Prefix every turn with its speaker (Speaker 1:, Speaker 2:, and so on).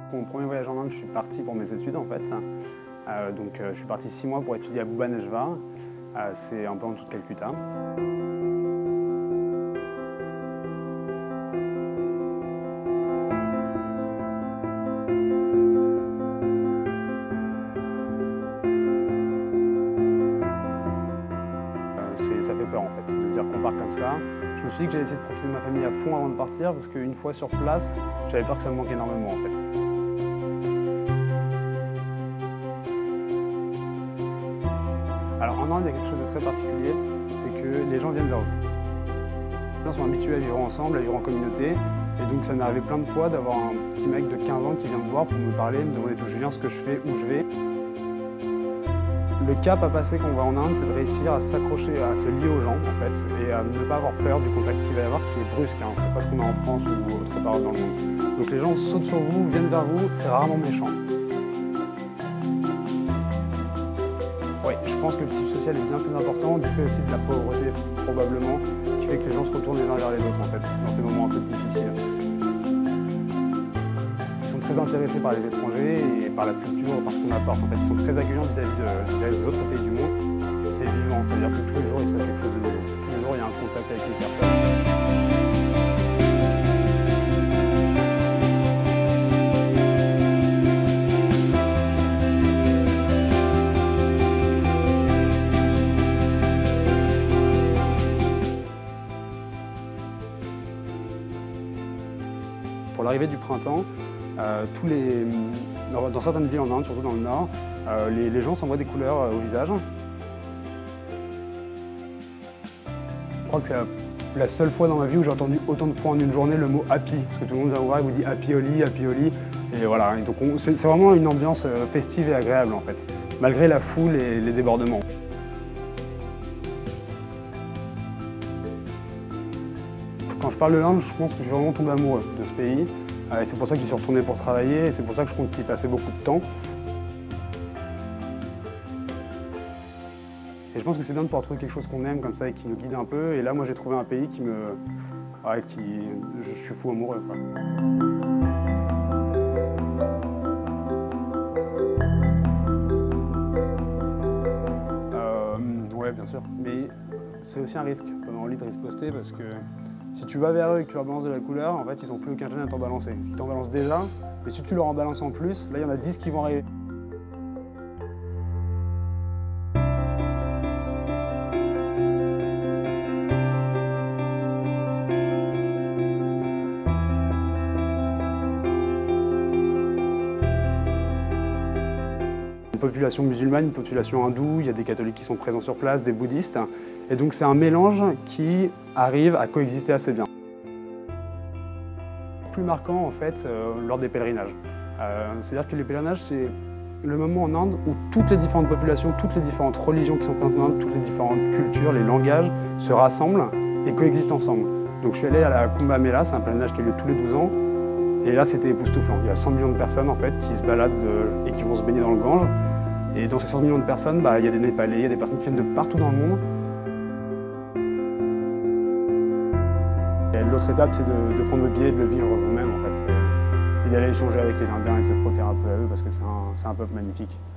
Speaker 1: Pour mon premier voyage en Inde, je suis parti pour mes études en fait. Je suis parti 6 mois pour étudier à Bhubaneswar. C'est un peu en dessous de Calcutta. Ça fait peur en fait, de se dire qu'on part comme ça. Je me suis dit que j'allais essayer de profiter de ma famille à fond avant de partir, parce qu'une fois sur place, j'avais peur que ça me manque énormément en fait. Alors en Inde, il y a quelque chose de très particulier, c'est que les gens viennent vers vous. Les gens sont habitués à vivre ensemble, à vivre en communauté, et donc ça m'est arrivé plein de fois d'avoir un petit mec de 15 ans qui vient me voir pour me parler, me demander d'où je viens, ce que je fais, où je vais. Le cap à passer quand on va en Inde, c'est de réussir à s'accrocher, à se lier aux gens en fait, et à ne pas avoir peur du contact qu'il va y avoir, qui est brusque. Hein. C'est pas ce qu'on a en France ou autre part dans le monde. Donc les gens sautent sur vous, viennent vers vous, c'est rarement méchant. Oui, je pense que le tissu social est bien plus important, du fait aussi de la pauvreté probablement, qui fait que les gens se retournent les uns vers les autres en fait, dans ces moments un peu difficiles. Ils sont très intéressés par les étrangers et par la culture, par ce qu'on apporte. En fait, ils sont très accueillants vis-à-vis des autres pays du monde. C'est vivant, c'est-à-dire que tous les jours, il se passe quelque chose de nouveau. Tous les jours, il y a un contact avec une personne. Pour l'arrivée du printemps, dans certaines villes en Inde, surtout dans le nord, les gens s'envoient des couleurs au visage. Je crois que c'est la seule fois dans ma vie où j'ai entendu autant de fois en une journée le mot happy, parce que tout le monde vient vous voir et vous dit happy Holi, et voilà. Et donc c'est vraiment une ambiance festive et agréable en fait, malgré la foule et les débordements. Quand je parle de l'Inde, je pense que je suis vraiment tombé amoureux de ce pays. Et c'est pour ça que j'y suis retourné pour travailler, et c'est pour ça que je compte y passer beaucoup de temps. Et je pense que c'est bien de pouvoir trouver quelque chose qu'on aime comme ça et qui nous guide un peu. Et là, moi, j'ai trouvé un pays qui me... Ouais, je suis fou amoureux, quoi. Ouais, bien sûr. Mais c'est aussi un risque pendant envie de riposter parce que si tu vas vers eux et que tu leur balances de la couleur, en fait, ils n'ont plus aucun gêne à t'en balancer. Parce qu'ils t'en balancent déjà, mais si tu leur en balances en plus, là, il y en a 10 qui vont arriver. Une population musulmane, une population hindoue, il y a des catholiques qui sont présents sur place, des bouddhistes. Et donc c'est un mélange qui arrive à coexister assez bien. Plus marquant en fait lors des pèlerinages. C'est-à-dire que les pèlerinages, c'est le moment en Inde où toutes les différentes populations, toutes les différentes religions qui sont présentes en Inde, toutes les différentes cultures, les langages se rassemblent et coexistent ensemble. Donc je suis allé à la Kumbh Mela, c'est un pèlerinage qui a lieu tous les 12 ans. Et là, c'était époustouflant. Il y a 100 millions de personnes en fait, qui se baladent et qui vont se baigner dans le Gange. Et dans ces 100 millions de personnes, il y a des Népalais, il y a des personnes qui viennent de partout dans le monde. L'autre étape, c'est de prendre votre billet et de le vivre vous-même en fait. Et d'aller échanger avec les Indiens et de se frotter un peu à eux parce que c'est un peuple magnifique.